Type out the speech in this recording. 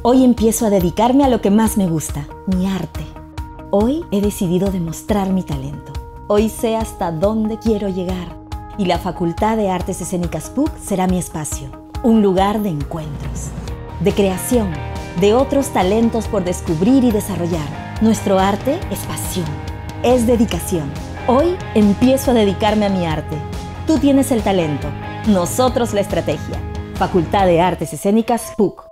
Hoy empiezo a dedicarme a lo que más me gusta, mi arte. Hoy he decidido demostrar mi talento. Hoy sé hasta dónde quiero llegar. Y la Facultad de Artes Escénicas PUC será mi espacio. Un lugar de encuentros, de creación, de otros talentos por descubrir y desarrollar. Nuestro arte es pasión, es dedicación. Hoy empiezo a dedicarme a mi arte. Tú tienes el talento, nosotros la estrategia. Facultad de Artes Escénicas PUC.